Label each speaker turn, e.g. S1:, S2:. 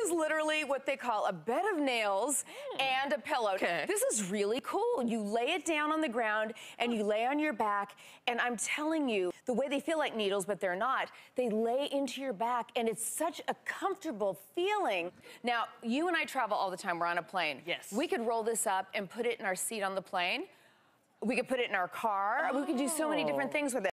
S1: is literally what they call a bed of nails and a pillow.
S2: Okay.
S1: This is really cool. You lay it down on the ground and you lay on your back, and I'm telling you, the way they feel like needles, but they're not, they lay into your back, and it's such a comfortable feeling. Now, you and I travel all the time. We're on a plane.
S2: Yes.
S1: We could roll this up and put it in our seat on the plane. We could put it in our car. We could do so many different things with it.